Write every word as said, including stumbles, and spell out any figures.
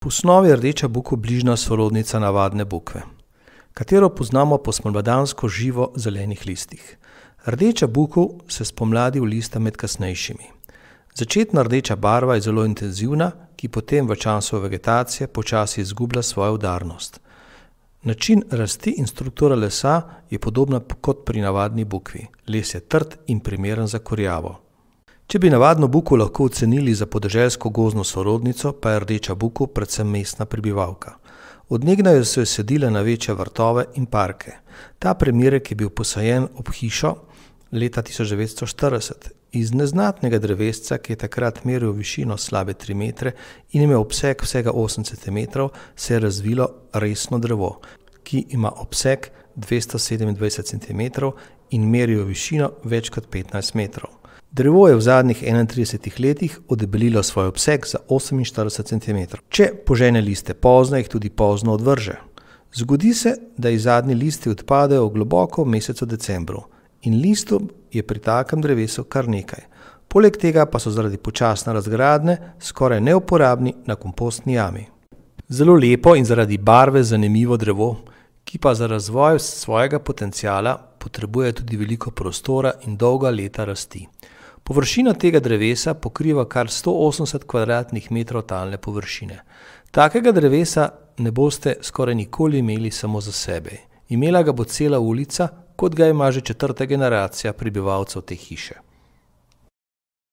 V osnovi je rdeča bukev bližnja sorodnica navadne bukve, katero poznamo po spomladansko živo zelenih listih. Rdeča bukev se spomladi ulista med kasnejšimi. Začetna rdeča barva je zelo intenzivna, ki potem v času vegetacije počasi izgublja svojo udarnost. Način rasti in struktura lesa je podobna kot pri navadni bukvi. Les je trd in primeren za kurjavo. Če bi navadno bukev lahko ocenili za podeželsko gozdno sorodnico, pa je rdeča bukev predvsem mestna prebivalka. Od nekdaj so jo sadile na večje vrtove in parke. Ta primerek je bil posajen ob hišo leta tisoč devetsto štirideset. Iz neznatnega drevesca, ki je takrat meril višino slabe tri metre in imel obseg vsega osem centimetrov, se je razvilo resno drevo, ki ima obseg dvesto sedemindvajset centimetrov in merijo višino več kot petnajst metrov. Drevo je v zadnjih enaintridesetih letih odebelilo svoj obseg za oseminštirideset centimetrov. Če požene liste pozno, jih tudi pozno odvrže. Zgodi se, da ji zadnji listi odpadejo globoko v mesecu decembru in listov je pri takem drevesu kar nekaj. Poleg tega pa so zaradi počasne razgradnje skoraj neuporabni na kompostni jami. Zelo lepo in zaradi barve zanimivo drevo, ki pa za razvoj svojega potenciala potrebuje tudi veliko prostora in dolga leta rasti. Površina tega drevesa pokriva kar sto osemdeset kvadratnih metrov talne površine. Takega drevesa ne boste skoraj nikoli imeli samo za sebe. Imela ga bo cela ulica, kot ga ima že četrta generacija prebivalcev te hiše.